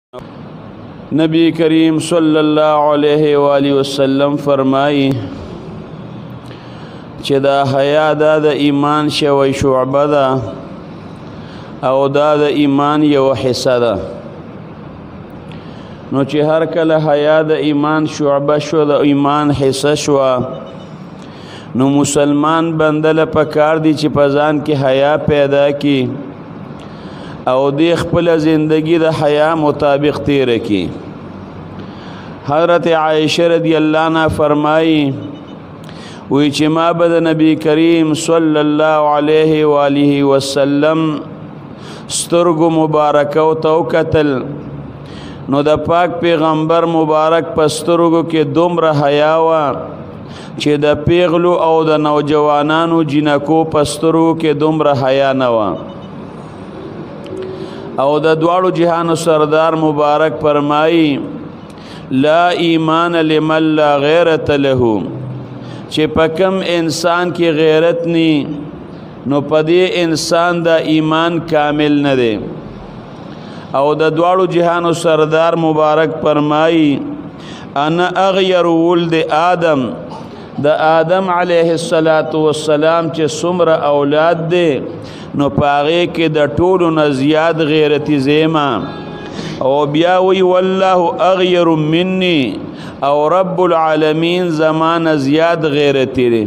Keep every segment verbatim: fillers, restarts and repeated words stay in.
नबी करीम सल्लल्लाहु अलैहि वालैहि वसल्लम फरमाई कि दा हया दा द ईमान शव शुअबा दा او دا د ایمان یو حصہ ده نو چې هر کله حیا د ایمان شعبه شو د ایمان حصہ شو نو مسلمان بندل پکار دی چې پزان کې حیا پیدا کی او د خپل زندگی د حیا مطابق تیر کی حضرت عائشہ رضی اللہ عنہا فرمائی وی چې ما بد نبی کریم صلی الله علیه و آله وسلم سترگو مبارک او تو قتل نو د پاک پیغمبر مبارک پسترگو کې دومره حیا وا چې د پیغلو او د نوجوانانو جنکو پسترگو کې دومره حیا نه وا او د دواړو جهانو سردار مبارک فرمایي لا ایمان لمن لا غیرت له چې پکم انسان کې غیرت نی نو پدې انسان دا ایمان کامل نه دی او د دواړو جهانو سردار مبارک فرمایي انا اغیر ولد آدم د آدم علیه السلام چې څومره اولاد دی نو پاغه کې د ټولو نه زیات غیرتی زیما او بیا وی والله اغیر مني او رب العالمین زمان زیاد غیرتی دی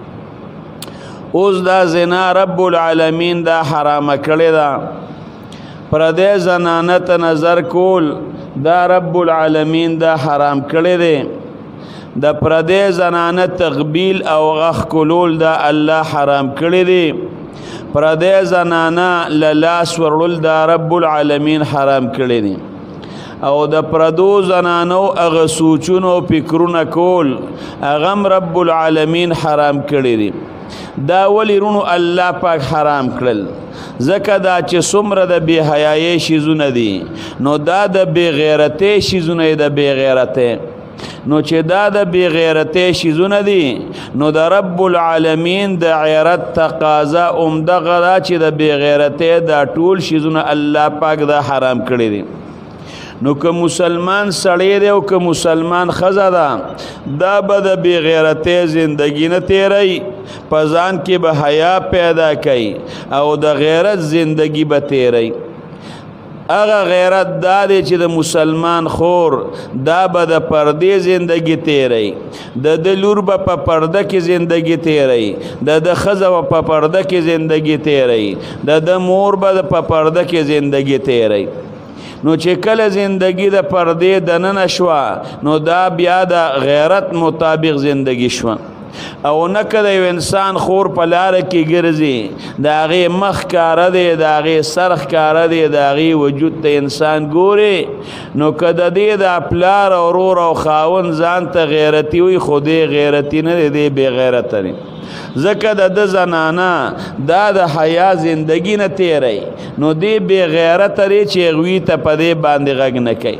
اوس دا زنا رب العالمین دا حرام کړی دا پردې زنانه ته نظر کول دا رب العالمین دا حرام کړی دی د پردې زنانه تقبیل او غخ کولول دا الله حرام کړی دی پردې زنانه للاس ورول دا رب العالمین حرام کړی دی او د پردو زنانو اغه سوچونو فکرونه کول اغم رب العالمین حرام کړی دی دا ولی رونو الله پاک حرام کړل زکه دا چې څومره د بی حیاي شیزونه دي نو دا د بی غیرته شیزونه د بی غیرته نو چې دا د بی غیرته شیزونه دي نو د رب العالمین د غیرت تقاضا عمده غدا چې د بی غیرته دا ټول شیزونه الله پاک دا حرام کړی دي نو که مسلمان سړی دی او که مسلمان ښځه ده دا به د بې غیرتۍ زندګي نه تیری په ځان کې به حیا پیدا کوي او د غیرت زندګي به تیری هغه غیرت دا دی چې د مسلمان خور دا به د پردې زندگی تیری د د لور به په پرده کې زندگی تیری د د ښځه به په پرده کې زندگی تیری د د مور به په پرده کې زندگی تیری نو چې کله زندگی د پردې دننه شوه نو دا بیا د غیرت مطابق زندگی شوه او نه که د یو انسان خور په لاره کې ګرځي د هغې مخ ښکاره دی د هغې سر ښکاره دی د هغې وجود ته انسان ګوري نو که د دې د پلار او ورور او خاوند ځان ته غیرتي وي خو دی غیرتي نه دی دی بې غیرته دی ځکه د ده زنانه دا د حیا زندگی نه تیری نو دی بې غیرته دی چې هغوی ته په دې باندې غږ نه کوي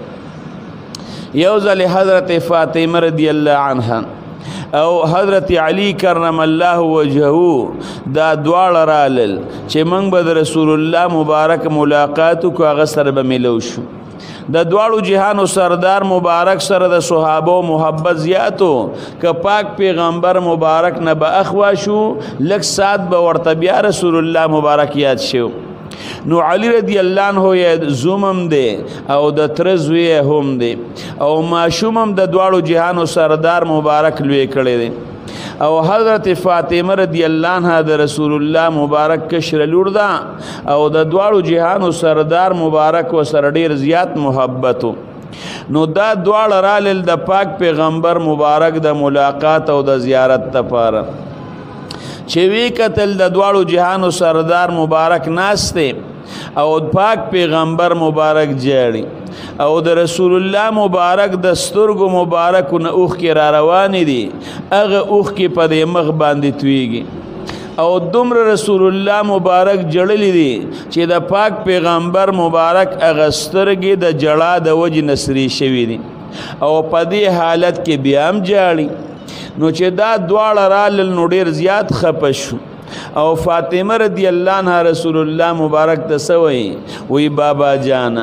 یو ځل حضرت فاطمه رضی الله عنها او حضرت علی کرم الله وجهه دا دواړه رالل چې موږ به د رسول الله مبارک ملاقات وکړو هغه سره به میلو شو د دواړو جهانو سردار مبارک سره د صحابو محبت زیاتو که پاک پیغمبر مبارک نه به اخوا شو لږ ساعت به ورته بیا رسول الله مبارک یاد شو نو علی رضی الله عنه یې زومم دی او د تره زوی هم دی او ماشوم هم د دواړو جهانو سردار مبارک لوی کړی دی او حضرت فاطمه رضی الله عنها د رسول الله مبارک کشر لور ده او د دواړو جهانو سردار مبارک و سره ډیر زیات محبتو نو دا دواړه رالل د پاک پیغمبر مبارک د ملاقات او د زیارت لپاره چې وی قتل د دواړو جهانو سردار مبارک ناسته او پاک پیغمبر مبارک جاړي او د رسول الله مبارک د سترګو مبارک نه اوخ کې را روان دي هغه اوخ کې په دې مخ باندې تویږي او دومره رسول الله مبارک جړلی دي چې د پاک پیغمبر مبارک هغه سترګې د جړا د وجې نسري شوي دي او په دې حالت کې بیا هم جاړي نو چې دا دواړه رالل نو ډېر زیات خفه شو او فاطمه رضی الله عنها رسول الله مبارک ته سوی وی بابا جانا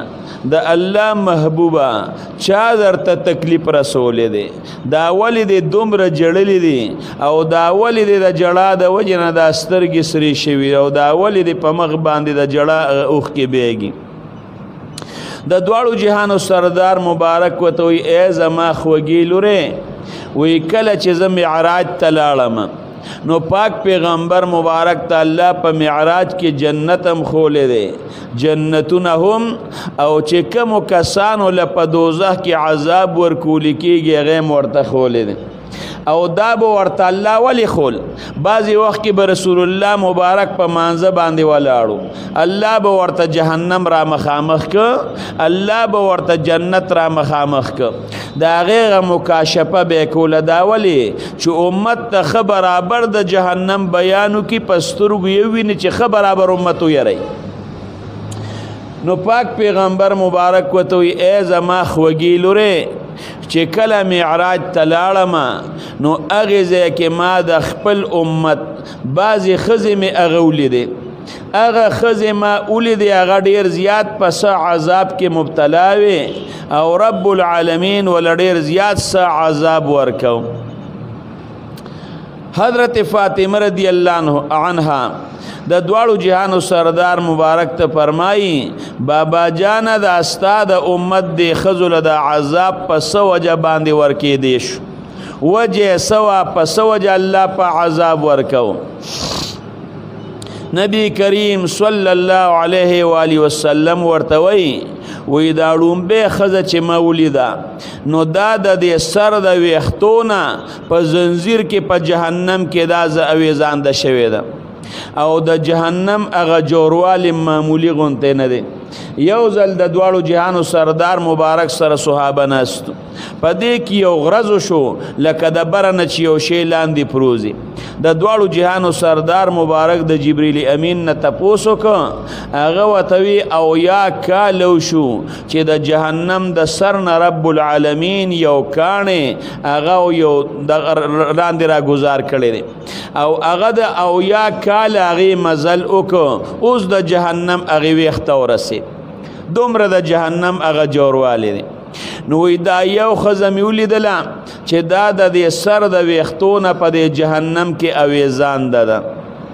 د الله محبوبه چا درته تکلیف رسولې دی دا ولې دی دومره جړلې دي او دا ولې دی د جړا د وجې نه دا سترګې سرې شوي او دا ولې دی په مخ باندې د جړا اوښکې بیږي د دواړو جهانو سردار مبارک ورته وایي ای زما خوږې لورې وایي کله چې زه معراج ته لاړم نو پاک پیغمبر مبارک ته الله په معراج کې جنت هم خولی دی جنتونه هم او چې کومو کسانو له په دوزخ کې عذاب ورکولی کېږي هغه هم ورته خولی دی او دا به ورته الله ولی خول بعضې وخت کې به رسول الله مبارک په مانځه باندې ولاړو الله به ورته جهنم را مخامخ که الله به ورته جنت را مخامخ که د هغې غ مکاشفه به یې کوله دا ولې چې امت ته ښه برابر د جهنم بیانو کې په سترګو یې وویني چې ښه برابر امت ویری نو پاک پیغمبر مبارک ورته وایي ای زما خوږې لورې چې کله معراج ته لاړم نو هغې ځای کې ما د خپل امت بعضې ښځې مې هغه ولیدې هغه ښځې ما ولیدې هغه ډېر زیات په څه عذاب کې مبتلا وې او رب العالمین ول ډېر زیات څه عذاب ورکو حضرت فاطمه رضی الله عنها د دواړو جهانو سردار مبارک ته فرمایي بابا جانه د استا د امت د ښځو له د عذاب په څه وجه باندې ورکېدی شو وجه څه وه په څه وجه الله په عذاب ورکو نبی کریم صلی الله علیه و آله وسلم ورته وایي وی دا ړومبی ښځه چې ما ولیده نو دا د دې سر د ویښتو نه په زنځیر کې په جهنم کې دا زه اویزانده شوې ده او د جهنم هغه جوړوالی معمولی غونتی نه دی یو ځل د دواړو جهانو سردار مبارک سره صحابه ناستو په دې کې یو غرض شو لکه د بره نه چې یو شی لاندې پروزي د دواړو جهانو سردار مبارک د جبریل امین نه تپوس وکړه هغه ورته وی اویا کالو شو چې د جهنم د سر نه رب العالمین یو کاڼې هغه یو لاندې راګزار کړی دی او هغه د اویا کال هغې مزل وکړه اوس د جهنم هغې ویښته ورسېد دومره د جهنم هغه جوړوالی دی نو وی دا یو ښځه مې ولیدله چې دا د دې سر د ویښتو نه په دې جهنم کې اویزانده ده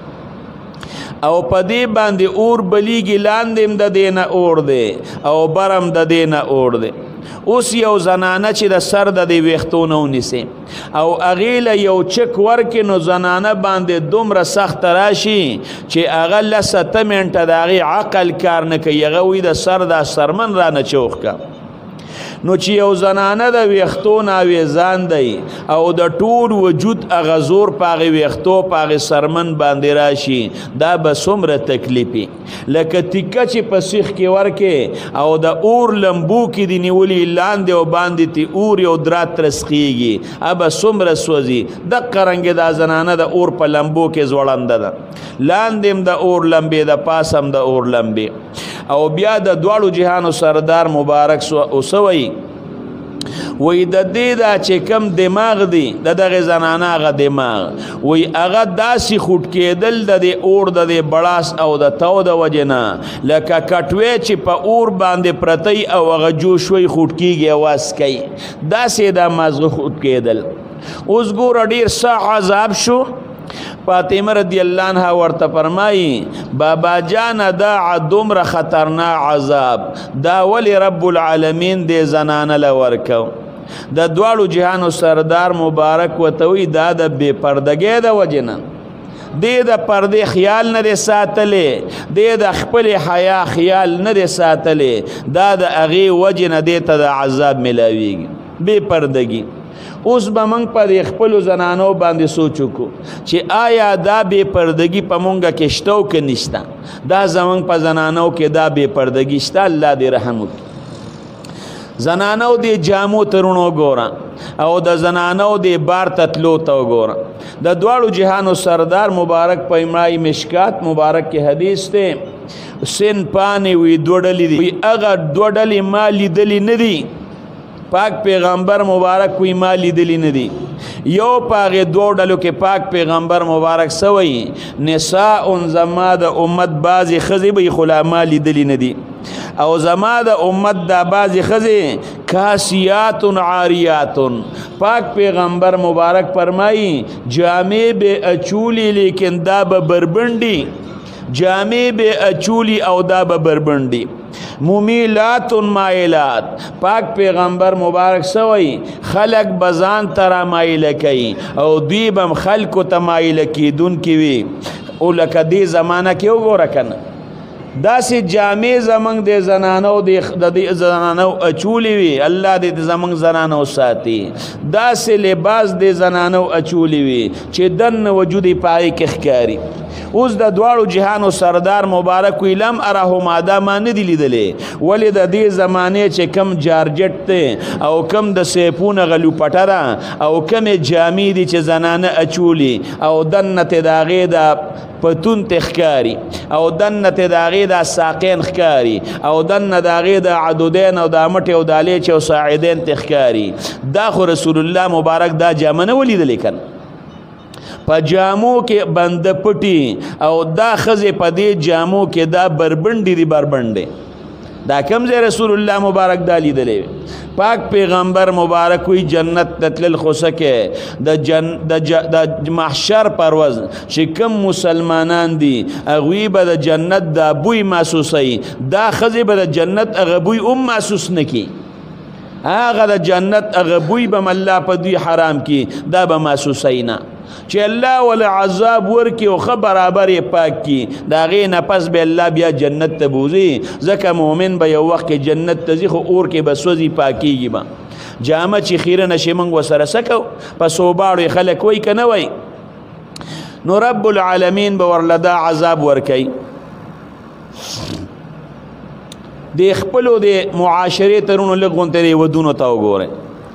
او په دې باندې اور بلیږي لاندې هم د دې نه اور دی او برم د دې نه اور دی اوس یو زنانه چې د سر د دې ویښتو نه ونیسي او هغې له یو چک ورکې نو زنانه باندې دومره سخته راشي چې هغه لس اته منټه د هغې عقل کار نه کوي هغه وایي د سر دا سرمن رانه چوخ که نو چې یو زنانه د ویښتو نه اویزان دی او د ټول وجود هغه زور په هغې ویښتو په هغې سرمن باندې راشي دا به څومره تکلیفي لکه تیکه چې په سیخ کې ورکې او د اور لمبو کې دې نیولي لاندې او باندې تی اور یو درات ترسخیږي هغه به څومره سوځي دقه رنګې دا زنانه د اور په لمبو کې ځوړنده ده لاندې هم د اور لمبې د پاس هم د اور لمبې او بیا د دواړو جهانو سردار مبارک اوسوي وی د دې دا چې کم دماغ دی د دغه زنانه هغه دماغ وی هغه داسې خوټ کېدل د دې اور د دې بړاس او د تو د وجې نه لکه کټوی چې په اور باندې پرتی او هغه جوشوی خوټ کېږي اواز کوي داسې دا مازغه خوټ کېدل اوس ګوره ډېر څه عذاب شو فاطمه رضی الله عنها ورته فرمایي بابا جان دا دومره خطرناک عذاب دا ولی رب العالمین دې زنانه له ورکو د دواړو جهانو سردار مبارک ورته وایي دا د بې پردګۍ د وجې نه دې د پردې خیال نه دی ساتلی دې د خپل حیا خیال نه دی ساتلی دا د هغې وجې نه دې ته د عذاب میلاویږي بې پردګي اوس به موږ په دې خپلو زنانو باندې سوچ وکړو چې آیا دا بې پردګي په مونږه کې شته او که نشته دا زموږ په زنانو کې دا بې پردګي شته الله دې رحم وکړي زنانو دې جامو ترونو ګوره او د زنانو دې بار تتلو ته وګوره د دواړو جهانو سردار مبارک په امرای مشکات مبارک کې حدیث ته سن پانې وی دوه ډلې دي وی هغه دوه ډلې ما لیدلې نه دي پاک پیغمبر مبارک کوئی ما لیدلی ندی یو پاغه دو ډلو کې پاک پیغمبر مبارک سوی نساء زما د امت بعضی خزی به خلا ما لیدلی ندی او زما د امت دا بعضې ښځې کاسیات عاریات پاک پیغمبر مبارک فرمایي جامې به اچولی لیکن دا به بربنډي جامې به اچولی او دا به بربنډي ممیلات مائلات پاک پیغمبر مبارک سوئی خلق بزان ترا مائل کئی او دوی بم خلق تا مائل کی دن کیوی او لکا دی زمانہ کیو گو رکن دا سی جامع زمانگ دی زنانو دی زنانو اچولی وی اللہ دی زمانگ زنانو ساتی دا سی لباس دی زنانو اچولی وی چی دن وجودی پائی کخکاری اوس د دواړو جهانو سردار مبارک ویلم اراه ماده ما نه دی لیدلې ولې د دې زمانې چې کم جارجټ ته او کم د سیپونه غلو پټره او کم جامې دي چې زنانه اچولی او دنته د هغې د پتون تخکاری او دنته د هغې د ساقین خکاری او دنه د هغې د عدودین او د مټې او د الیچ او ساعدین تخکاری دا خو رسول الله مبارک دا جامه نه ولیدلې کن پا جامو کې بند پټي او دا خزه په دې جامو کې دا بربندي دی بربندي دا کوم ځای رسول الله مبارک دا لیدلې پاک پیغمبر مبارک وی جنت تتل خوسکه د جن د محشر پرواز چې کوم مسلمانان دي اغوی به د جنت دا بوی محسوسي دا خزه به د جنت اغبوی ام محسوس نکي هغه د جنت اغبوی به الله په دوی حرام کی دا به محسوسي نه چې الله ول عذاب ورکی او خبر برابر پاک کی دا غي نه پس به الله بیا جنت ته بوزي ځکه مؤمن به یو وخت جنت ته ځي خو اور کې بسوځي پاکيږي با جامه چې خیره نشي موږ وسره سکو پس وباړو خلک وای کنه وای نو رب العالمین به ورلدا عذاب ورکی د خپلو د معاشره ترونو لغونته ودونو تا وګوره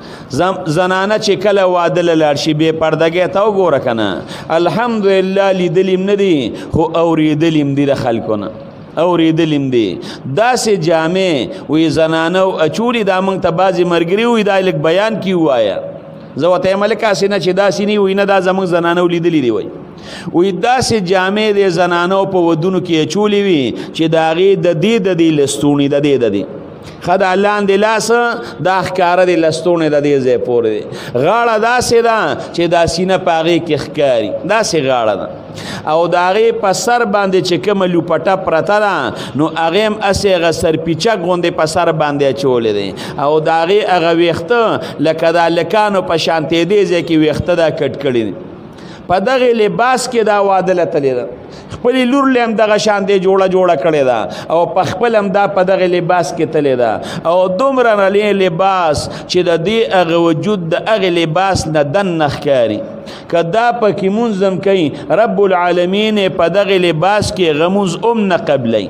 زنانه چې کله واده لاړ شي بې پردګۍ ته وګوره کنه الحمدلله لیدلیم نه دي خو اورېدلیم دي د خلکو نه اورېدلیم دي داسې جامې وی زنانه اچولي دا موږ ته بعضې ملګري وي دا لږ بیان کې ووایه زه ورته یم هلکه هسې نه چې داسې نه وي نه دا زموږ زنانو لیدلي دي وی وی داسې جامې د زنانو په ودونو کې اچولي وي چې د هغې د دې د دې لستوڼي د دې د دې خدا لاندې لاس دا ښکاره دی لستوڼې د دې ځای پورې دی غاړه داسې ده چې دا سینه په هغې کې ښکاري داسې غاړه ده او د هغې په سر باندې چې کومه لوپټه پرته ده نو هغې هم هسې هغه سرپیچک غوندې په سر باندې اچولی دی او د هغې هغه ویښته لکه د هلکانو په شانتې دې ځای کې ویښته دا کټ کړي دي په دغې لباس کې دا واده لتلی ده خپلې لور له هم دغه شانتې جوړه جوړه کړې ده او په خپل هم دا په دغه لباس کې تللی ده او دومره نلې لباس چې د دې هغه وجود د هغې لباس نه دننه ښکاري که دا پکې مونځ هم کوي رب العالمین په دغه لباس کې غمونځ هم نه قبلی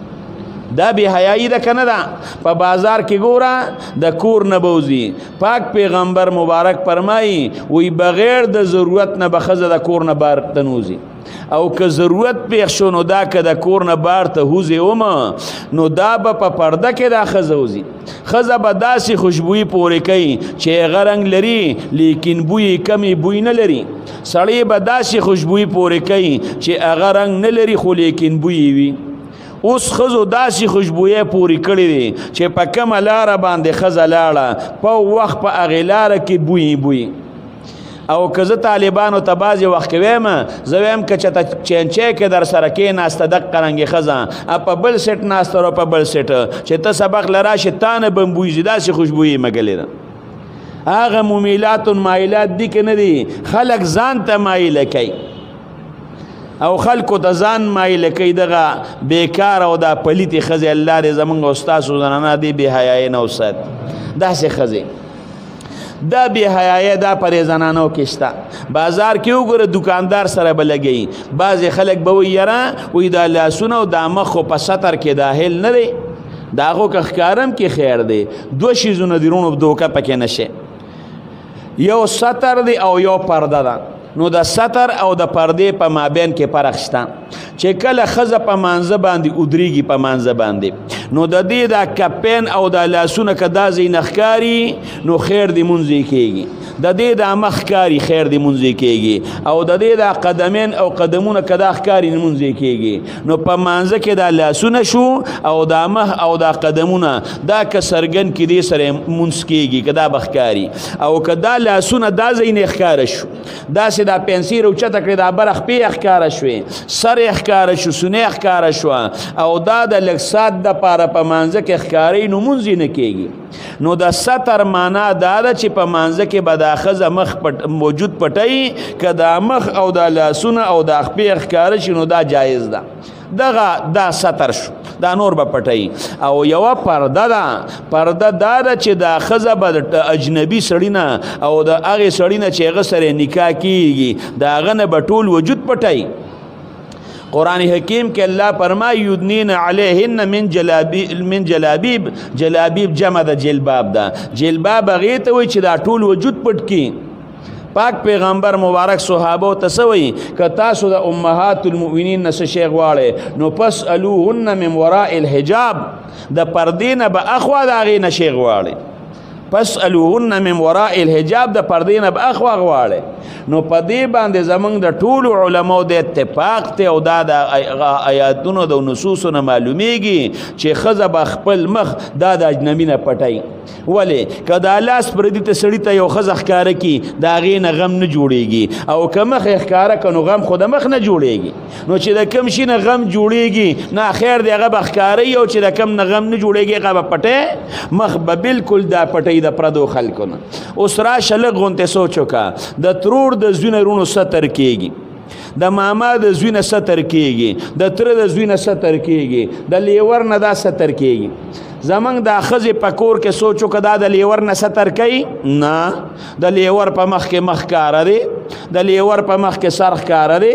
دا بی حیائی ده کنه ده پا بازار کی گورا ده کور نبوزی پاک پیغمبر مبارک فرمائی وی بغیر ده ضرورت نه بخز ده کور نبار تنوزی او که ضرورت پیښ شو نو دا که د کور نه بار ته وځي اومه نو دا به په پرده کې دا ښځه وځي ښځه به داسې خوشبویي پورې کوي چې هغه رنګ لري لیکن بوی کمی بوی نه لري سړی به داسې خوشبویي پورې کوي چې هغه رنګ نه لري خو لیکن بوی وي اوس ښځو داسې خوشبویۍ پورې کړې دي چې په کومه لاره باندې ښځه لاړه په وخت په هغې لاره کې بوی بوی او که زه طالبانو ته بعضې وخت کې ویم زه ویم که چېرته چینچی کې در سره کېناسته دقه رنګې ښځه په بل سیټ ناسته رو په بل سیټ چې ته سبق له راشې تا نه به م بویځي داسې خوشبویي مګلې ده هغه ممیلات مایلات دي که نه دي خلک ځان ته مایله کوي او خلکو ته ځان مایله کوي دغه بیکار او دا پلیتې ښځې الله دې زمونږ او ستاسو زنانه دې بې حیایۍ نه وساتي داسې ښځې دا بی حیايي دا پر زنانو کې شته بازار کې وګوره دکاندار سره به لګي بعضې خلک به وایي یاره وایي دا لاسونه او دا مخ خو په سطر کې داخل نه دی د هغو که ښکارم کې خیر دی دوه شیزونه دي رونو دوکه پکې نشي یو سطر دی او یو پرده ده نو د سطر او د پردې په مابین کې فرق شته چې کله ښځه په مانځه باندې ودرېږي په مانځه باندې نو د دې دا کپین او د لاسونه که دا ځای نه ښکاري نو خیر دې مونځ یې کېږي د دې د مخ کاری خیر دی مونږ کېږي او د دې د قدمین او قدمونه کدا ښکاری مونږ کېږي نو په مانځه کې دا لاسونه شو او دا مخ او دا قدمونه دا کسرګن کې دې سره مونږ کېږي کدا بخکاری او کدا لاسونه دا زین ښکار شو دا سه دا پنسیر او چته کړی دا برخ په ښکار شوې سر ښکار شو سونه ښکار شو او دا د لکسات د پاره په مانځه کې ښکاری نو مونږ نه کېږي نو د ستر معنا دا ده چې په مانځه کې به دا ښځه مخ پټ موجود پټی که دا مخ او دا لاسونه او دا خپې ښکاره شي نو دا جایز ده دغه دا ستر شو دا نور به پټی او یوه پرده ده پرده دا ده چې دا ښځه به د اجنبي سړي نه او د هغې سړي نه چې هغه سره نکاح کېږي د هغه نه به ټول وجود پټی قرآن حکیم کې الله فرمایي یدنین علیهن من جلابیب من جلابیب جلابیب جمع د جلباب ده جلباب هغې ته وایي چې دا ټول وجود پټ کړي پاک پیغمبر مبارک صحابه ته څه وایي که تاسو د امهات المؤمنین نه څه شی غواړئ نو فاسألوهن من وراء الحجاب د پردې نه به اخوا د هغې نه شی غواړئ فاسألوهن من وراء الحجاب د پردې نه به اخوا غواړئ نو په دې باندې زمونږ د ټولو علماو د اتفاق ته او دا د آیاتونو د نصوصو نه معلومیږي چې ښځه به خپل مخ دا د اجنبي نه پټوي ولې که دا لاس پردي ته سړي ته یو ښځه ښکاره کړي د هغې نه غم نه جوړېږي او که مخ یې ښکاره کړه نو غم خو د مخ نه جوړېږي نو چې د کوم شي نه غم جوړېږي نه خیر دی هغه به ښکاره او چې د کوم نه غم نه جوړېږي هغه به پټی مخ به بلکل دا پټی د پردو خلکو نه اوس راشه لږ غونتې سوچ وکړه د ترور د زوی نه رونو ستر کېږي د ماما د زوی نه ستر کېږي د تره د زوی نه ستر کېږي د لیور نه دا ستر کېږي زمونږ دا ښځې په کور کې سوچ وکړه دا د لیور نه ستر کوي نه د لیور په مخ کې مخ ښکاره دی د لیور په مخ کې سر ښکاره دی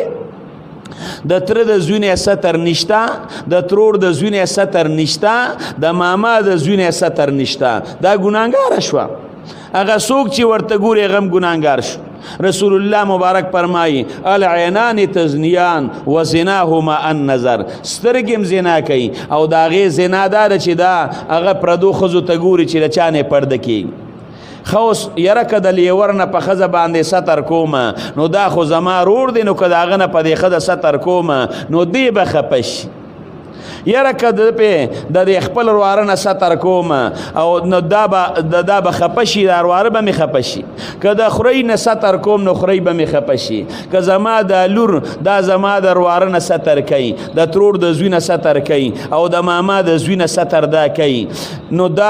د تره د زوی نه ستر نشته د ترور د زوی نه ستر نشته د ماما د زوی نه ستر نشته دا ګناهګاره شوه هغه څوک چې ورته ګوري غم ګناهګار شو رسول الله مبارک فرمایي العینان تزنیان و زناهما النظر سترګې هم زنا کوي او د هغې زنا دا ده چې دا هغه پردو ښځو ته ګوري چې د چا نه پرده کېږي خوس یره که د لیور نه په ښځه باندې ستر کومه نو دا خو زما رور دی نو که د هغه نه په دې ښځه ستر کومه نو دی به خفه شي یره که د پې د دې خپل ورواره نه ستر کومه او نو دا به دا به خفه شي دا ورواره به مې خفه شي که د خورۍ نه ستر کوم نو خورۍ به مې خفه شي که زما د لور دا زما د ورواره نه ستر کوي د ترور د زوی نه ستر کوي او د ماما د زوی نه ستر دا کوي نو دا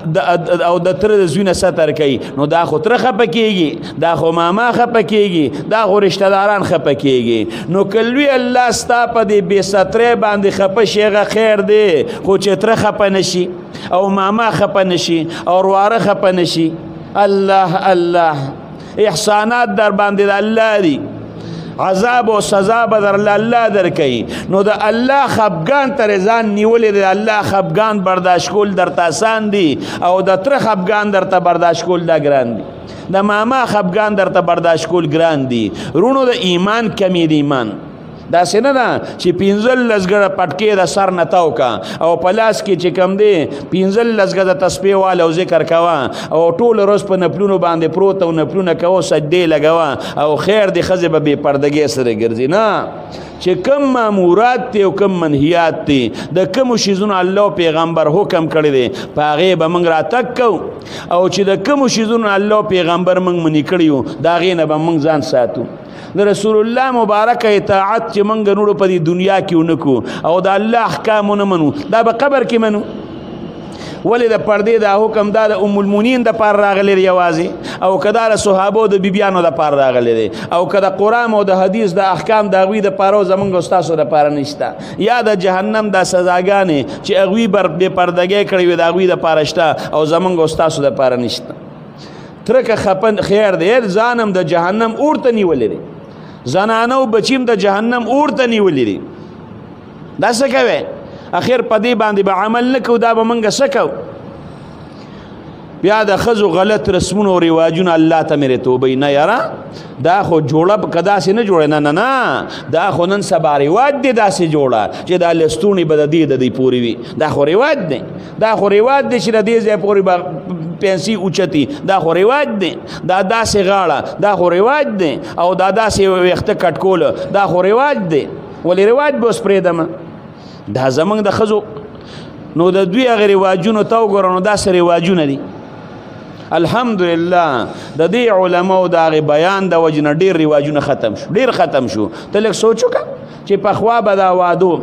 او د تره د زوی نه ستر کوي نو دا خو تره خفه کېږي دا خو ماما خفه کېږي دا خو رشته داران خفه کېږي نو که لوی الله ستا په دې بې سترۍ باندې خفه شي خیر دی خو چې تره خپه نشي او ماما خپه نشي او ورواره خپه نشي الله الله احسانات در باندې د الله دي عذاب او سزا به در الله درکوي نو د الله خفګان ترې ځان نیولې د الله خفګان برداشت کول درته آسان دي او د تره خفګان درته برداشت کول دا ګران دي د ماما خفګان درته برداشت کول ګران دي رونو د ایمان کمی د ایمان داسې نه ده چې پنځلس ګړه پټکې د سر نه تاو کا او په لاس کې چې کم دی پنځلس ګړه تسبیح واله او ذکر کوه او ټوله ورځ په نفلونو باندې پروت او نفلونه کوه سجدې لګوه او خیر د ښځې به بې پردګۍ سره ګرځي نه چې کم مامورات دی او کم منهیات دی د کومو شیزونو الله پیغمبر حکم کړی دی په هغې به موږ راتګ کوو او چې د کومو شیزونو الله پیغمبر موږ منې کړي یو د هغې نه به موږ ځان ساتو د رسول الله مبارک اطاعت چې موږ نورو په دې دنیا کې ونکو او د الله احکام ونه منو دا به قبر کې منو ولې د پردې دا حکم دا د ام المؤمنین د پاره راغلی دی یوازې او که دا د صحابو د بیبیانو د پاره راغلی دی او که د قرآن او د حدیث د احکام د هغوی د پاره او زمونږ او ستاسو د پاره نشته یا د جهنم دا سزاګانې چې هغوی بې پردګۍ کړې وي د هغوی د پاره شته او زمونږ او ستاسو د پاره نشته ترکه خپن خیر دی ځانم د جهنم اور ته نیولی دی زنانه او بچیم د جهنم اور ته نیولی دی دا څه کوي اخر په دې باندې به عمل نه کوو دا به موږ څه کوو بیا د ښځو غلط رسمونه او رواجونه الله ته مې توبه نه یاره دا خو جوړه که داسې نه جوړه نه نه نه دا خو نن سبا رواج دی داسې جوړه چې دا لستوڼې به د دې د دې پورې وي دا خو رواج دی دا خو رواج دی چې د دې ځای پورې به پنسي اوچتي دا خو رواج دی دا داسې غاړه دا خو رواج دی او دا داسې ویښته کټ کول دا خو رواج دی ولې رواج به اوس پرېږدمه دا زموږ د ښځو نو د دوی هغه رواجونو ته وګوره نو داسې رواجونه دي الحمدلله د دې علماو د هغې بیان د وجې نه ډېر رواجونه ختم شو ډېر ختم شو ته لږ سوچ وکړه چې پخوا به دا وادو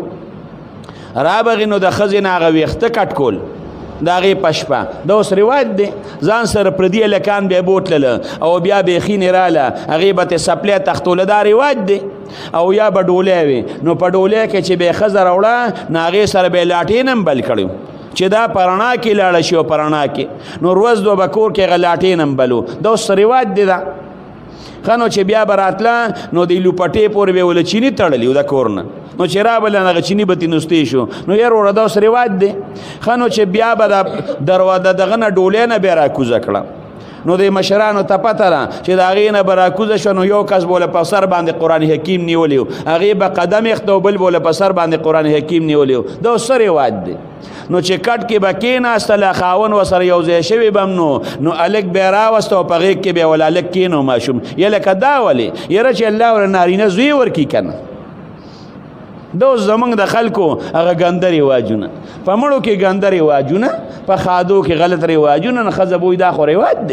رابغې نو د ښځې نه هغه ویښته کټ کول د هغې په شپه دا اوس رواج دی ځان سره پردي هلکان بیا بوتلله او بیا بیخینې راله هغې به ترې سپلی تختوله دا رواج دی او یا به ډولۍ وي نو په ډولۍ کې چې به یې ښځه راوړه نو هغې سره به یې لاټین هم بل کړی چې دا په رڼا کې لاړه شي او په رڼا کې نو روز دو به کور کې هغه لاټین هم بلو دا اوس رواج دی دا ښه نو چې بیا به راتله نو د لوپټې پورې به یې وله چیني تړلي و د کور نه نو چې رابله هغه چیني به ترې نوستې شو نو یار وړه دا اوس رواج دی ښه نو چې بیا به د دغه نه ډولۍ نه بیا راکوزه کړه نو د مشرانو ته پته ده چې د هغې نه به راکوزه شوه نو یو کس به په سر باندې قرآن حکیم نیولی و هغې به قدم ایښته او بل به په سر باندې قرآن حکیم نیولی و دا اوس څه رواج دی نو چې کټ کې به کېناستله خاون ورسره یو ځای شوي به هم نو نو هلک به یې راوسته او په غېږ کې به یې ول هلک کېنو ماشوم یا لکه دا ولې یاره چې الله ورله نارینه زوی ورکړي که نه دا اوس زموږ د خلکو هغه ګنده رواجونه په مړو کې ګنده رواجونه په خادو کې غلط رواجونه نه ښځه بوی دا خو رواج دی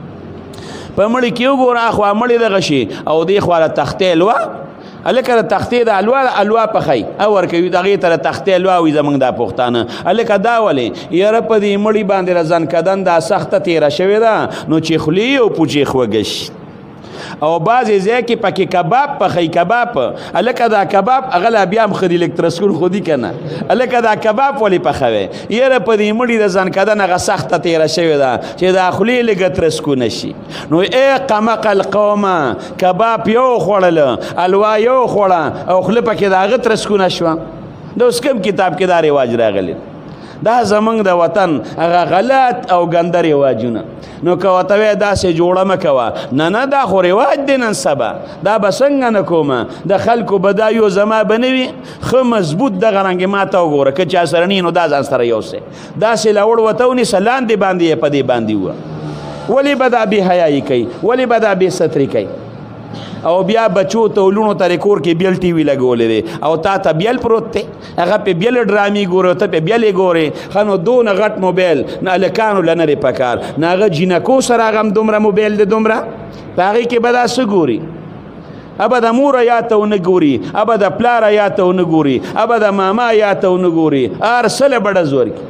په مړي کې وګوره اخوا مړي دغه شي او دې خوا له تختې لوه هلکه د تختې د الوا الوا پخی او ورکوي د هغې ته د تختې الوا وي زموږ دا پښتانه هلکه دا ولې یاره په دې مړي باندې د ځنکدن دا سخته تېره شوې ده نو چې خولې او پوچې خوږه شي او بعضې ځای کې پکې کباب پخی کباب هلکه دا کباب هغه لا بیا هم ښه دي لږ ترسکون خو دي که نه هلکه دا کباب ولې پخوی یاره په دې مړي د ځنکدن هغه سخته تېره شوې ده چې دا خولې لږه ترسکونه شي نو ای قمقل قومه کباب یو خوړله الوا یو خوړه او خوله پکې د هغه ترسکونه شوه د اوس کوم کتاب کې دا رواج راغلی دا زمونږ د وطن هغه غلط او ګنده رواجونه نو که ورته وایې داسې جوړه مه کوه نه نه دا خو رواج دی نن سبا دا به څنګه نه کومه د خلکو به دا یو زما به نه وي ښه مضبوط دغه رنګې ما ته وګوره که چا سره نه نو دا ځان سره یوسې داسې لوړ ورته ونیسه لاندې باندې یې په دې باندې ووه ولې به دا بې حیایي کوي ولې به دا بې ستري کوي او بیا بچو ته لونو ته کور کې بیل ټي وي لګولی دی او تا ته بیل پروت دی هغه پې بیل ډرامې ګورې ته پې بیلې ګورې ښه نو دونه غټ موبایل نه هلکانو له نه دی پکار نه هغه جینکو سره هغه هم دومره موبایل دی دومره په هغې کې به دا څه ګوري ابه د مور یاته ونه ګوري ابه د پلار یاته ونه ګوري ابه د ماما یاته ونه ګوري هر څه له بډه زور کې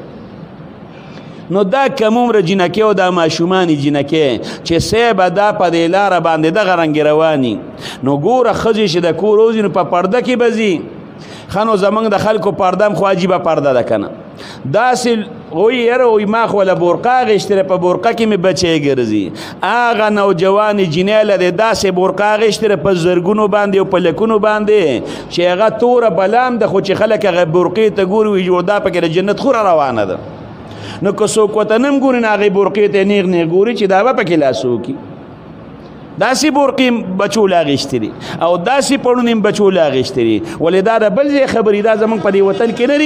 نو دا کم عمره جینکې او دا ماشومانې جینکې چې سیبه دا په دې لاره باندې دغه رنګې رواني نو ګوره ښځې چې د کور وځي نو په پرده کې به ځي ښه نو زموږ د خلکو پرده هم خو عجیبه پرده ده که نه داسې وایي یاره وایي ما خو له بورقه اخېشتې په بورقه کې مې بچی ګرځي هغه نوجوانې جینۍ له دې داسې بورقه اخېشتې په زرګونو باندې او په لکونو باندې چې هغه توره بلام ده خو چې خلک هغه بورقې ته ګوري وایي جوړ دا پکې د جنت خوره روانه ده نو که څوک ورته نه هم ګوري نو هغې بورقې ته نیغ نیغ ګوري چې دا به پکې لاس وکړي داسې بورقې بچو له اخېستې دي او داسې پړونې هم بچو له اخېستې دي ولې دا د بل ځای خبرې دا زموږ په دې وطن کې نه دي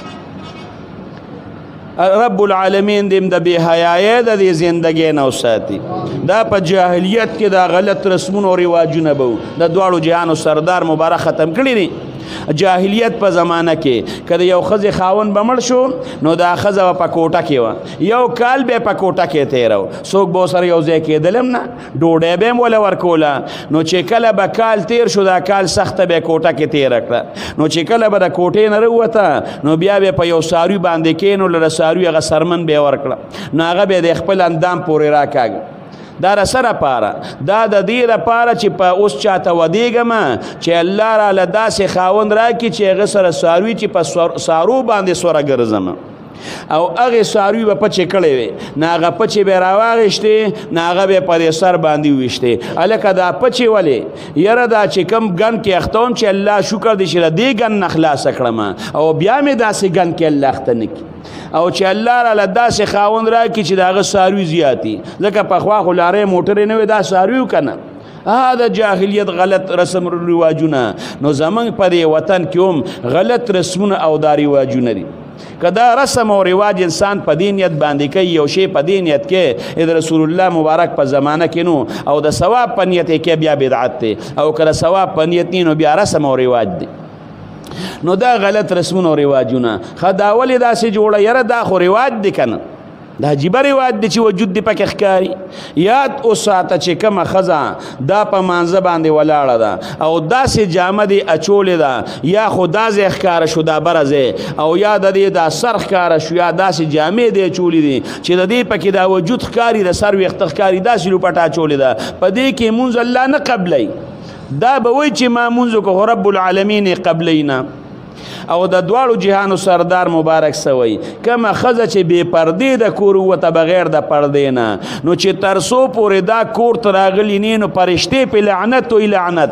رب العالمین دې د بې حیایۍ د دې زندګۍ نه وساتي دا په جاهلیت کې دا غلط رسمونه او رواجونه به وو د دواړو جهانو سردار مبارک ختم کړي دي جاهلیت په زمانه کې که د یو ښځې خاوند به مړ شو نو دا ښځه به په کوټه کې وه یو کال به یې په کوټه کې تېره و څوک به ورسره یو ځای کېدل هم نه ډوډۍ به هم وله ورکوله نو چې کله به کال تېر شو دا کال سخته به یې کوټه کې تېره کړه نو چې کله به د کوټې نه راووته نو بیا به یې په یو څاروي باندې کېنولو د څاروي هغه سرمن به یې ورکړه نو هغه به یې د خپل اندام پورې راکاږه دا د څه لپاره دا د دې لپاره چې په اوس چاته ودېږم چې الله راله داسې خاوند راکړي چې هغه سره څاروي چې په څارو باندې سوره ګرځم او هغې څاروي به پچې کړی وي نه هغه پچې به یې راواغېشتې نه هغه به یې په دې سر باندې وویشتې هلکه دا پچې ولې یاره دا چې کوم ګن کې اخته وم چې الله شکر دی چې له دې ګن نه خلاصه کړم او بیا مې داسې ګن کې الله اخته نه کړي او چې الله راله داسې خاوند راکړي چې د هغه څاروي زیاتي ځکه پخوا خو لارۍ موټرې نه وې دا څاروي و که نه ها د جاهلیت غلط رسم رواجونه نو زمونږ په دې وطن کې هم غلط رسمونه او دا رواجونه دي که دا رسم او رواج انسان په دې نیت باندې کوي یو شی په دې نیت کې د رسول الله مبارک په زمانه کې نو او د ثواب په نیت کې بیا بدعت دی او کله ثواب په نیت نو بیا رسم او رواج دی نو دا غلط رسمونه او رواجونه خدا ولې داسې جوړه یاره دا خو رواج دی کنه دا عجیبه رواج دی چې وجود دی پکې ښکاري یاد اوساته چې کومه ښځه دا په مانځه باندې ولاړه ده او داسې جامه دې اچولې ده یا خو دا ځای ښکاره شو دا بره ځای او یا د دې دا سر ښکاره شو یا داسې جامې دې اچولې دي چې د دې پکې دا وجود ښکاري د سر ویښته ښکاري داسې لوپټه اچولې ده په دې کې مونځ الله نه قبلی دا به وایي چې ما مونځ وکړو رب العالمین یې قبلی نه او د دواړو جهانو سردار مبارک سوی کما خزه چې بے پردې د کور وته بغیر د پردې نه نو چې ترسو پورې دا کور ته راغلی نه نو پرشتې په لعنت او لعنت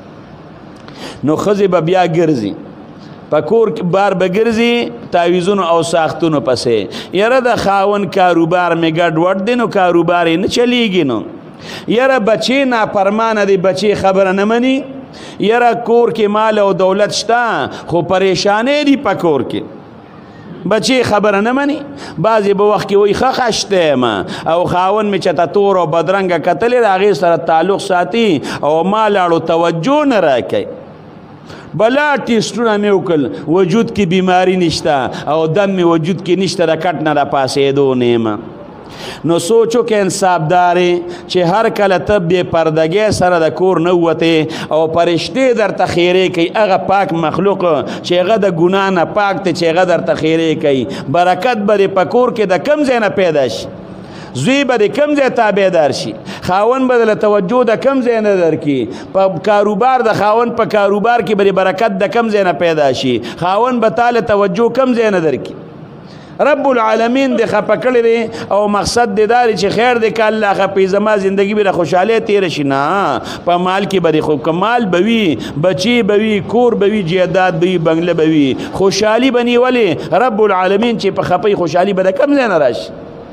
نو خزه به بیا ګرځي په کور بار به ګرځي تعویذونو او ساختونو پسې یاره د خاون کاروبار می ګډ وډ دی نو کاروبار نه چلیږي نو یاره بچی نافرمانه دی بچی خبره نه مني یاره کور کې مال او دولت شته خو پریشانې دي په کور کې بچی خبره نه مني بعضې به وخت کې وایي ښه خشته یم او خاون مې چېته تور او بدرنګه کتلې د هغې سره تعلق ساتي او ما لاړو توجه نه راکوي بلا ټیسټونه مې وکړل وجود کې بیماری نشته او دم مې وجود کې نشته د کټ نه د پاسېدو نیمه نو سوچو کې انصاف دارې چې هر کله ته بې پردګۍ سره د کور نه ووتې او پرشتې درته خیرې کوي هغه پاک مخلوق چې هغه د ګناه نه پاک دی چې هغه درته خیرې کوي برکت به دې په کور کې د کم ځای نه پیدا شي زوی به د کم ځای تابعدار شي خاون به د توجه د کم ځای نه درکړي په کاروبار د خاون په کاروبار کې به برکت د کم ځای نه پیدا شي خاون به تاله توجه کم ځای نه درکړي رب العالمین د خپه کړی دی او مقصد د داري چې خیر دی که الله خپې زما زندگی به د خوشحالۍ تېره شي نه په مال کې به د خو کمال به وي بچی به وي کور به وي جیداد به وي بنګله به وي خوشحالي به نیولې رب العالمین چې په خپې خوشحالي به د کم ځای نه راشي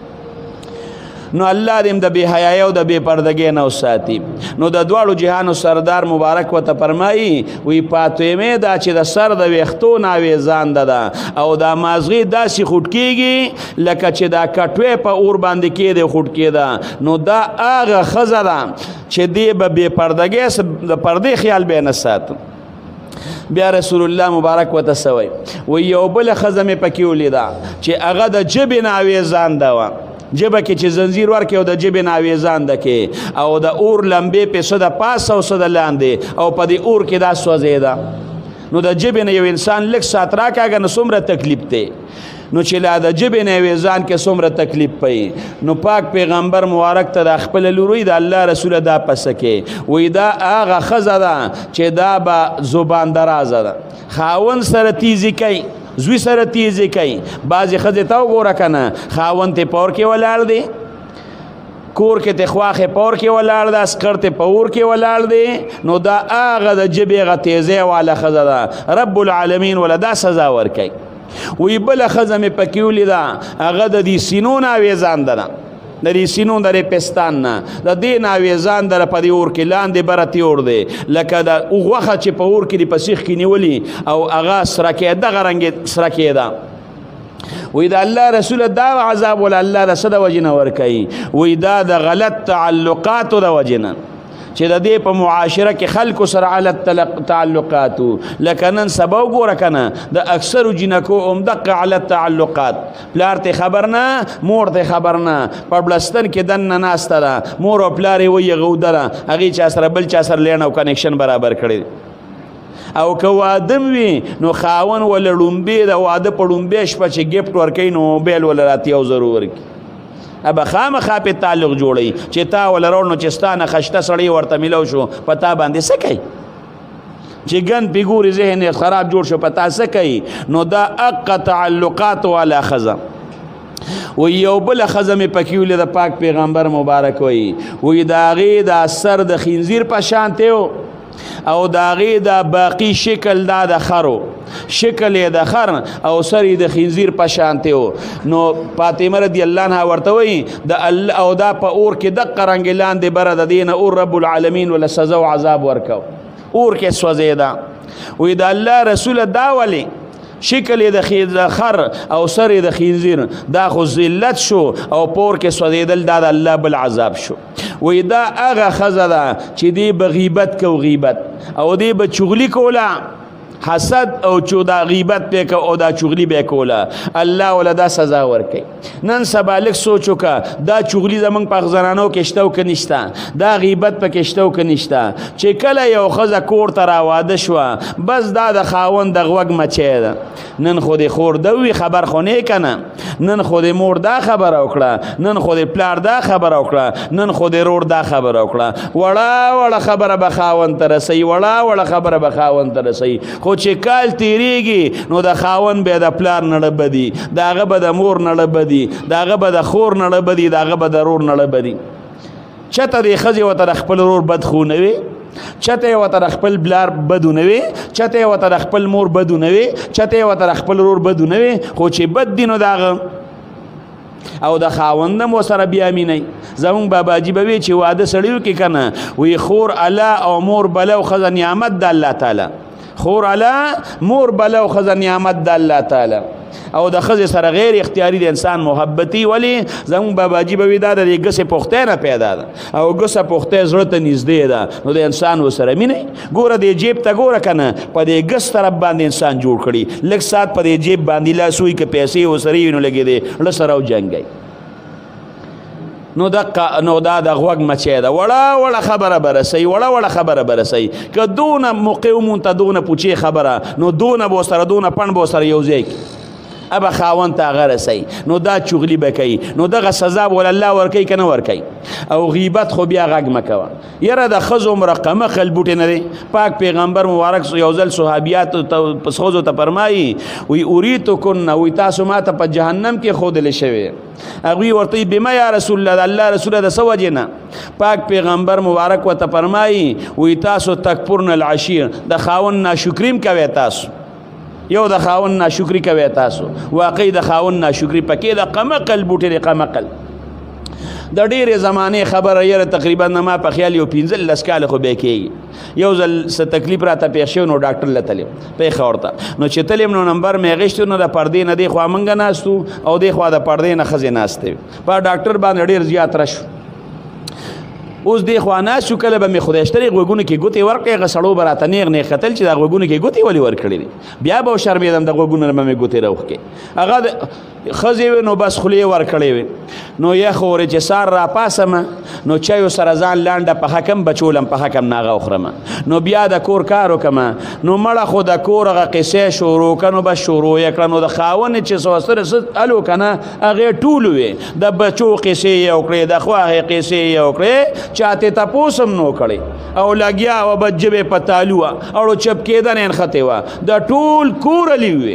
نو الله دې د بے حیايۍ او د بے پردګۍ نه وساتي نو د دواړو جهانو سردار مبارک ورته فرمایي وی فاطمه دا چې د سر د ویښتو ناویزان ده او دا مازغې داسې خوټ کېږي لکه چې دا کټوې په اور باندې کېدی خوټ کېده نو دا هغه ښځه ده چې دې به بې پردګۍ د پردې خیال به یې نه ساتم بیا رسول الله مبارک ورته سوی وی یو بله ښځه مې پکې ولیده چې هغه د ژبې ناویزان ده وه جبه کې چې زنجیر ورکې او د جبې ناویزان ده کې او د اور لمبې پې څه د پاسه او څه د لاندې او په دې اور کې دا سوځېده نو د جبې نه یو انسان لږ ساعت راکاږه نو څومره تکلیف دی نو چې لا د جبې ناویزان کې څومره تکلیف پي نو پاک پیغمبر مبارک ته د خپل لوروي د الله رسوله دا پسه کې وایي دا هغه ښځه ده چې دا به زبان درازه ده خاون سره تیزی کوي زوی سره تیزی کوي بعضې ښځې ته وګوره که نه خاوند ته په اور کې ولاړ دی کور کې ته خواښې په اور کې ولاړ ده اسکر ته په اور کې ولاړ دی نو دا هغه د ژبې هغه تیزۍ واله ښځه ده رب العالمین وله دا سزا ورکوي وی بله ښځه مې پکې ولیده هغه د دې سینو ناویزان ده د دې سینو د دې پستان نه د دې ناویزان دره په دې اور کې لاندې بره تیور دی لکه د غوښه چې په اور کې دې په سیخ کې نیولي او هغه سره کېده دغه رنګې سره کېده وی د الله رسول دا عذاب ول الله د څه د وجې نه ورکوي وی دا د غلط تعلقاتو د وجې نه چې د دې په معاشره کې خلکو سره علت تعلقاتو لکه نن سبا وګوره که نه د اکثرو جینکو همدقه علت تعلقات پلار ته خبر نه مور ته خبر نه په بلستن کې دننه ناسته ده مور او پلار یې وایي غوده ده هغې چا سره بل چا سره لین او کنیکشن برابر کړی او که واده وي نو خاون وله ړومبې د واده په ړومبې شپه چې ګفټ ورکوي نو موبایل وله راته یو زرو ورکړي ابا خامخا په تعلق جوړي چې تا ول راوړ نو چې ستا نه خشته سړی ورته میلو شو په تا باندې څه کوي چې ګن پیګوري ذهن یې خراب جوړ شو په تا څه کوي نو دا اق تعلقات والا ښځه و یو بله ښځه مې پکې ولیده پاک پیغمبر مبارک وایي وایي د هغې دا سر د خنزیر په شانتې و او د هغې دا باقي شکل دا د خرو شکل یې د خر او سر یې د خنزیر په شانتې و نو فاطمه رضی الله عنها ورته وایي د او دا په اور کې دقه رنګې لاندې بره د دې نه اور رب العالمین وله سزا او عذاب ورکو اور کې سوځېده وایي د الله رسوله دا ولې شکل د خر او سر د خنزیر دا خو ذلت شو او پور کې سودیدل دا د الله بل عذاب شو. وی دا هغه ښځه ده چې دی به غیبت کو غیبت او دی به چغلي کوله حسد او چو دا غیبت پې کو او دا چغلي به کوله الله ولا دا سزا ورکوي. نن سبا لږ سوچ وکړه دا چغلي زمونږ په زنانو کې شته او که نشته دا غیبت پکې شته او که نشته چې کله یو ښځه کور ته راواده شوه بس دا د خاوند د غوږ مچی ده. نن خو د خور ده وي خبر خو نه که نه نن خو د مور دا خبره وکړه نن خو د پلار دا خبره وکړه نن خو د رور دا خبره وکړه وړه وړه خبره به خاوند ته رسوي وړه وړه خبره به خاوند ته رسوي. خو چې کال تیریږي نو د خاوند به د پلار نړه بدي د هغه به د مور نړه بدي د هغه به د خور نړه بدي د هغه به د رور نړه بدي. چته د ښځې ورته د خپل رور بد خو نه وي چته یې ورته د خپل بلار بدو نه وي چته یې ورته د خپل مور بدو نه وي چته یې ورته د خپل رور بدو نه وي خو چې بد دي نو د هغه او د خاوند هم ورسره بیا مینئ. زمونږ باباجي به وي چې واده سړي وکړي که نه وی خور الله او مور بله او ښځه نعمت د الله تعالی خور الله مور بله او ښځه نعمت د الله تعالی او د ښځې سره غیر اختیاري د انسان محبتي ولې زمونږ باباجي به وي دا د دې ګسې پختۍ نه پیدا ده او ګسه پختۍ زړه ته نږدې ده نو د انسان ورسره مینئ. ګوره دې جیب ته ګوره که نه په دې ګس طرف باندې انسان جوړ کړي لږ ساعت په دې جیب باندې لاس وي که پیسې ورسره وي نو لګې دی ړه سره وجنګئ نو دا نو دا د غوږ مچی ده. وړه وړه خبره به رسوي وړه وړه خبره به رسوي که دونه موقع ومونته دونه پوچې خبره نو دونه به ورسره دونه پڼ به ورسره یو ځای کړي ابا خاوند ته هغه رسوي نو دا چغلي به کوي نو دغه سزا به الله ورکوي که نه ورکوي. او غیبت خو بیا غږ مه کوه یاره د ښځو مرقمه خلبوټې نه دی. پاک پیغمبر مبارک یو ځل صحابیاتو ته ښځو ته فرمایي وی اریتکن وی تاسو ما ته په جهنم کې ښودلې شوې هغوی ورته بما یا رسول الله د الله رسوله د څه وجې نه پاک پیغمبر مبارک ورته فرمایي وی تاسو تکفرن العشیر د خاوند ناشکریم کوئ تاسو یو د خاوند ناشکری کوي تاسو واقعي د خاوند ناشکری پکې د قمقل بوټي د قمقل د ډېرې زمانې خبره یره تقریبا ما په خیال یو پنځه لس کاله خو به کېږي یو ځل څه تکلیف راته پېښ شوی نو ډاکټر له تلم پېښور ته نو چې تلم نو نمبر مې اخیستی نو د پردې نه دې خوا موږ ناستو او دې خوا د پردې نه ښځې ناستې په ډاکټر باندې ډېر زیات رش اوس دې خوا ناست شو کله به مې خدایشترې غوږونو کې ګوتې ورکړې هغه سړو به راته نیغ نیغ کتل چې دا غوږونو کې ګوتې ولې ورکړې دي بیا به وشرمېدم د غوږونو نه به مې ګوتې راوښکې هغه د ښځې وې نو بس خولې ورکړې وې نو یخ ورې چې سار راپاسمه نو چایو سره ځان لانډه په حکم بچولم په حکم ناغه وخورمه نو بیا د کور کار وکړمه نو مړه خو د کور هغه قصې شروع کړه نو بس شروع یې کړه نو د خاوند چې څه سره څه الو که نه هغې ټول وې د بچو قصې یې وکړې د خواهې قصې یې وکړې چاته تپوس هم نو کړی او لګیا وه به جبې په تالو وه اړو چپ کېده نه نښتې وه د ټول کورلي وې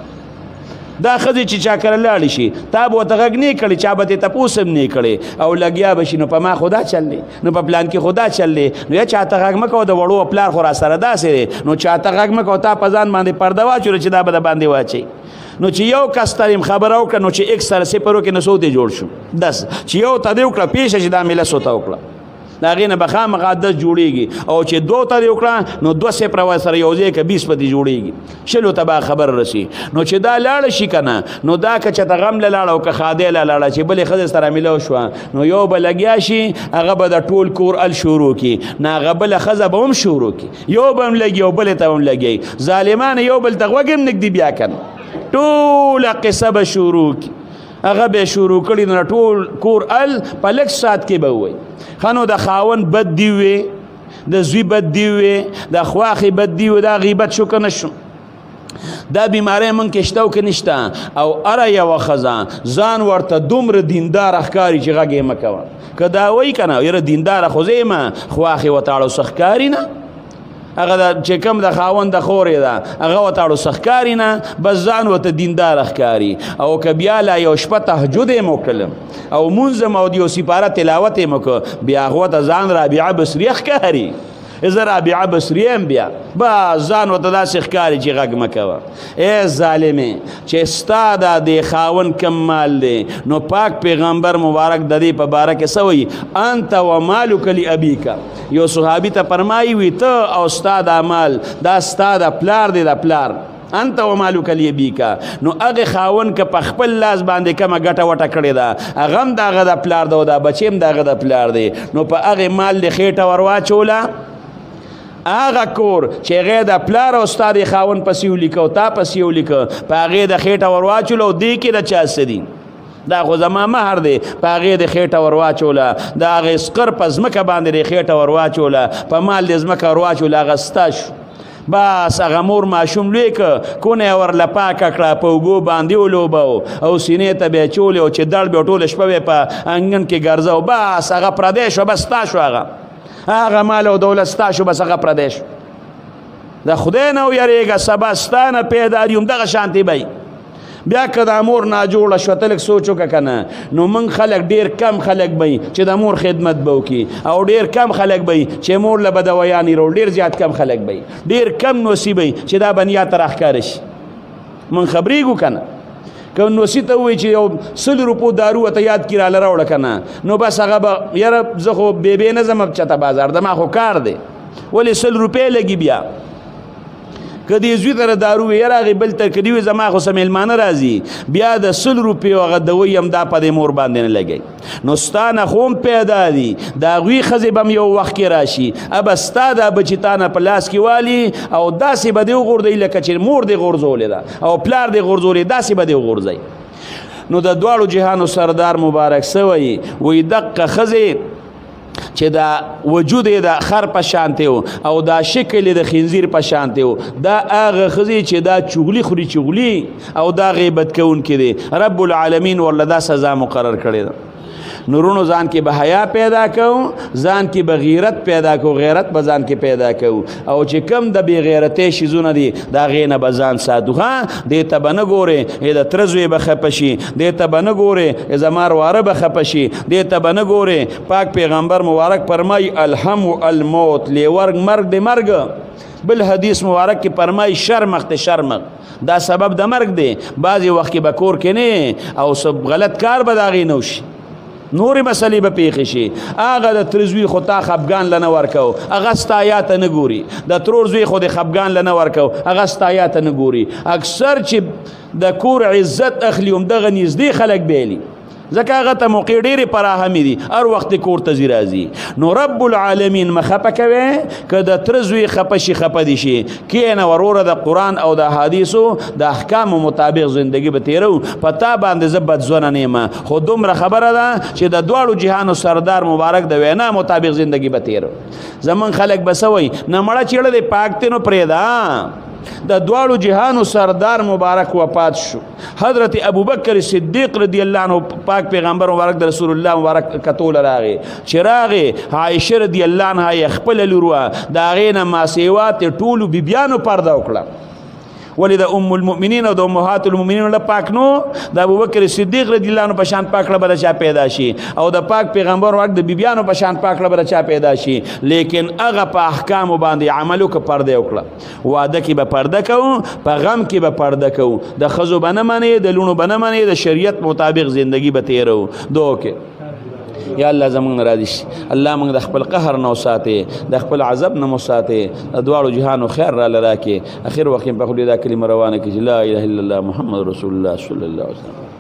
دا ښځې چې چا کره لاړې شي تا به ورته غږ نه کړی چا به ترې تپوس هم نه کړی او لګیا به شي نو په ما خو دا چل دی نو په پلان کې خو دا چل دی نو یا چاته غږ مه کوه د وړو پلار خو را سره داسې دی نو چاته غږ مه کوه تا په ځان باندې پرده واچوله چې دا به د باندې واچوي نو چې یو کس ته یم خبره وکړه نو چې ایک سره صفر وکړي نو څو ته جوړ شو دس چې یو ته دې وکړه پیښه چې دا مې لسو ته وکړه د هغې نه به خامخا دس جوړېږي او چې دو ته دې وکړه نو دوه صفره ورسره یو ځای که بیس په دې جوړېږي شلو ته به خبر رسي نو چې دا لاړه شي که نه نو دا که چېته غم له لاړه او که خادی له لاړه چې بلې ښځې سره میلو شوه نو یو به لګیا شي هغه به د ټول کور ال شروع کړي نه هغه بله ښځه به هم شروع کړي یو به هم لګي او بلې ته هم لګي ظالمان یو بل ته غوږ هم نږدې بیا که نه ټوله قصه به شروع کړي هغه به شروع کړي نو ټول کور ال په لږ ساعت کې به ووایي ښه نو د خاوند بد دی وې د زوی بد دی وې د خواښې بد دی وې دا غیبت شو که نه شو دا بیماری من کې شته او که نشته او هره یوه ښځه ځان ورته دومره دینداره ښکاري چې غږ یې مه کوه که دا وایي که نه یاره دینداره خو زه یم خواښې وتاړو څه ښکاري نه هغه چې کوم د خاوند د خورې ده هغه ورته اړو څه ښکاري نه بس ځان ورته دینداره ښکاري او که بیا لا یو شپه تهجد یې موکړلم او مونځ م او د یو سپاره تلاوت یې موکړه بیا هغه ته ځان رابعه بصریه ښکاري زه رابعه بصریه یم بیا بس ځان ورته داسې ښکاري چې غږ مه کوه ای ظالمې چې ستا دا د خاوند کم مال دی نو پاک پیغمبر مبارک د دې په باره کې څه وایي انت و مالک لابیک یو صحابي ته فرمایي وي ته او ستا دا مال دا ستا د پلار دی د پلار انت و مالک لیبیکا. نو هغه خاون که په خپل لاس باندې کومه ګټه وټه کړې ده هغه هم د هغه د پلار ده او دا بچی هم د هغه د پلار دی، نو په هغې مال دې خېټه ور واچوله. هغه کور چې هغې د پلار او ستا د خاون پسې ولیکه او تا پسې ولیکه په هغې د خېټه ور واچوله او دې کې د چا څه دي؟ دا خو زما مهر دی، په هغې د خېټه ور واچوله، د هغې سقر په ځمکه باندې د خېټه ور واچوله، په مال د ځمکه ور واچوله، هغه ستا شو. بس هغه مور ماشوم لوی که کونه یې ورله پاکه کړه، په اوږو باندې ولوبه او سینې ته به یې چولې او چې دړ به ټوله شپه به یې په انګن کې ګرځه، بس هغه پردی شو، بس ستا شو، هغه هغه مال او دولت ستا شو، بس هغه پردی شو. د خدای نه ویرېږه، سبا ستا نه پیدا دي همدغه شانتې به بیا که د مور ناجوړه شوه ته لږ سوچ وکړه که نه، نو موږ خلک ډېر کم خلک به چې د مور خدمت به وکړي او ډېر کم خلک به چې مور له به دویانې راوړي، ډېر زیات کم خلک به ډېر کم نوسي به چې دا بنیاد ته راښکاره شي. موږ خبرېږو که نه، که نوسي ته ووایي چې یو سل روپو دارو ورته یاد کړي راله راوړه که نه، نو بس هغه به یاره زه خو بې بې نه ځم چېرته بازار، دما خو کار دی، ولې سل روپۍ لګي بیا که دې زوی ته دارو وي یاره هغې بل ته که دې وي زما خو څه میلمانه راځي، بیا د سل روپیو هغه دوی هم دا په دې مور باندې نه لګوي. نو ستا نه خو هم پیدا دي، د هغوی ښځې به هم یو وخت کې راشي، ابه ستا دا بچي تا نه په لاس کې والي او داسې به دې وغورځوي لکه چې مور دې غورځولې ده او پلار دې غورځولې، داسې به دې وغورځوي. نو د دواړو جهانو سردار مبارک سوی وی دقه ښځې چې دا وجود یې د خر په شانتې و او دا شکل یې د خنزیر په شانتې و، دا هغه ښځې چې دا چغلي خوري چغلي او دا غیبت کوونکې دی، رب العالمین ورله دا سزا مقرر کړې ده. نورونو ځان کې به حیا پیدا کوو، ځان کې به غیرت پیدا کوو، غیرت به ځان کې پیدا کوو، او چې کم د بې غیرتۍ شیزونه دي د هغې نه به ځان ساتو. ها دې ته به نه ګورې ای د تره زوی به خفه شي، دې ته به نه ګورې ای زما واره به خفه شي، دې ته به نه ګورې. پاک پیغمبر مبارک فرمایي الهم الموت، لیورګ مرګ د مرګ. بل حدیث مبارک کې فرمایي شرمخ ته شرمخ، دا سبب د مرګ دی. بعضې وخت کې به کور کې نه او غلط کار به د هغې نه وشي، نورې مسلې به پیښې شي. هغه د تره زوی خو تا خفګان له نه ورکو، هغه ستا ته نه ګوري، د ترور زوی خو د خفګان له نه ورکو، هغه ستا ته نه ګوري. اکثر چې د کور عزت اخلي همدغه نږدې خلک بیلي، ځکه هغه ته موقع ډېرې پراهمې دي، هر وخت کور ته ځي راځي. نو رب العالمین مه خفه کوې، که د تره زوی خفه شي خفه دي شي، کښېنه وروره د قرآن او د حدیثو د احکامو مطابق زندگی به تېرو. په تا باندې زه بدځونه نه یم، خو دومره خبره ده چې د دواړو جهانو سردار مبارک د وینا مطابق زندگی به تېرو. زمونږ خلک به څه وایي نه مړه چېړه دی پاک دی نو پرېږده. د دواړو جهانو سردار مبارک وفات شو. حضرت ابوبکر صدیق رضی الله عنه پاک پیغمبر مبارک د رسول الله مبارک کتول راغی، چې راغی عایشه رضی الله عنها یې خپله لور وه، د هغې نه ماسیوا ترې ټولو بیبیانو پرده وکړه. ولې د ام المؤمنین او د امهات المؤمنین له پاک نو، د ابوبکر صدیق رضی الله عنه په شان پاک له به چا پیدا شي، او د پاک پیغمبر واک د بیبیانو په شان پاک له به چا پیدا شي. لیکن هغه په احکامو باندې عمل وکړه، پرده وکړه. واده کې به پرده کوو، په غم کې به پرده کوو، د ښځو به نه منې، د لوڼو به نه منې، د شریعت مطابق زندگی به تېرو. دعا وکړئ یا الله زمونږ نه راضي شي، الله موږ د خپل قهر نه وساتې، د خپل عذاب نه مو ساتې، د دواړو جهانو خیر راله راکړې. اخر وخت په خولې دا کلمه روانه کړي چې لا اله الا الله محمد رسول الله صلی الله علیه وسلم.